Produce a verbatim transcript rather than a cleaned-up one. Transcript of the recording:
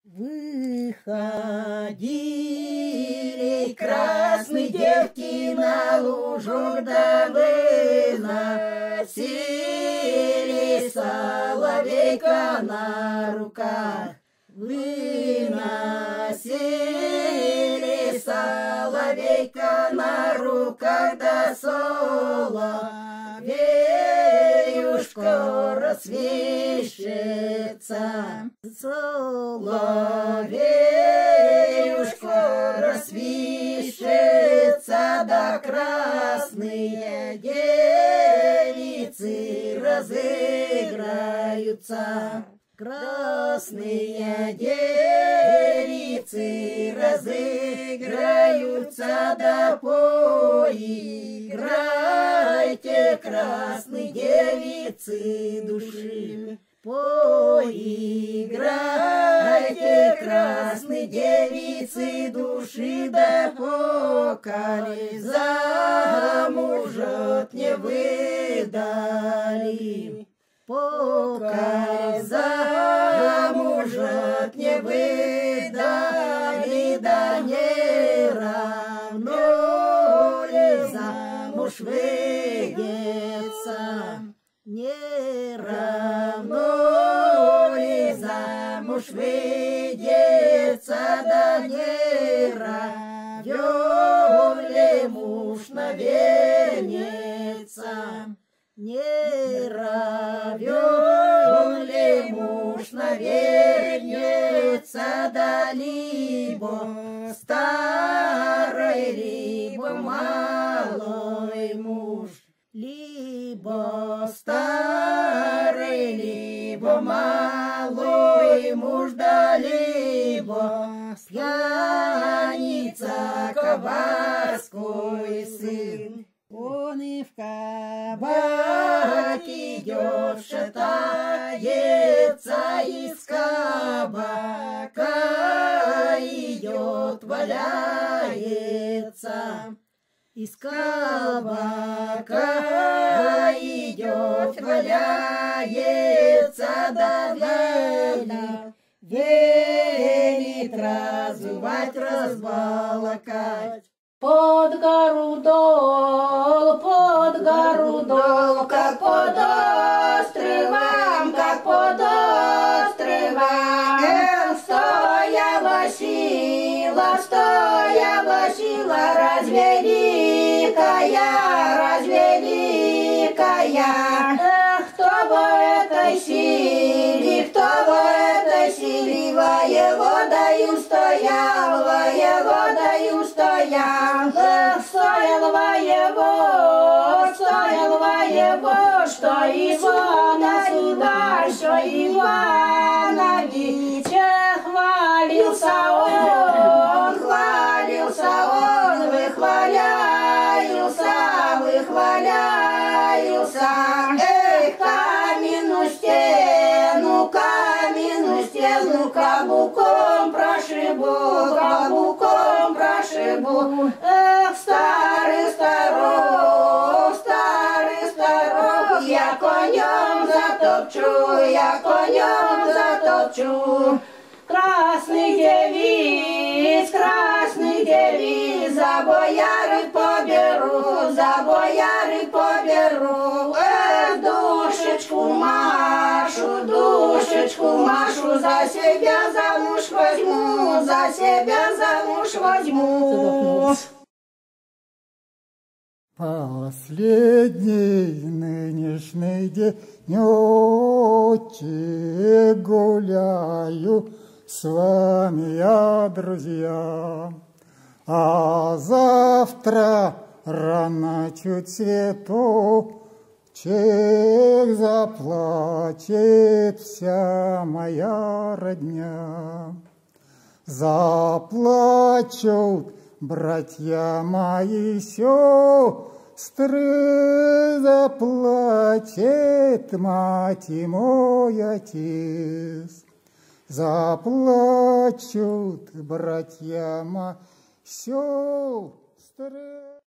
Выходили красные девки на лужок, да выносили соловейка на руках. Выносили соловейка на руках, да соловеюшка рассвищется. Соловеюшка рассвищется, да красные девицы разыграются. Красные девицы разыграются, да поиграйте, красные девицы души. Поиграйте, красные девицы души, да покали замужат не выдали. Покали замужат не выдали, да не равно ли замуж выйдется. Не равно ли замуж выйдется, да не равен ли муж навернется. Не равен ли муж навернется, да либо старый, либо малый муж. Либо старый, либо малый муж, да либо пьяница коварской сын. Он и в кабак идет, шатается, из кабака идет, валяется. Из кабака идет, валяется, да велит, велит разувать, разбалакать. Под гору дол, под гору дол, как под островом, как под островом. Эх, стояла сила, стояла сила, разве великая, разве великая. Эх, кто в этой силе, кто в этой силе, воеводою стоял, воеводою стоял. Эх, стоял воевод, стоял воевод, что Ивана, что Ивановича хвалился он, хвалился он, выхваляился, выхваляился. Эх, каменную стену, каменную стену каблуком прошибу, каблуком прошибу. Эх, старый старок, старый старок, я конем затопчу, я конем затопчу. Красных девиц, красных девиц, за бояры поберу, за бояры поберу. Эх, душечку Машу, душечку Машу, за себя замуж возьму, за себя замуж возьму. Последний нынешний денечек гуляю с вами я, друзья, а завтра рано чуть свету чек заплачет вся моя родня. Заплачут братья мои сестры, заплачет мать и мой отец. Заплачут братья мои сестры.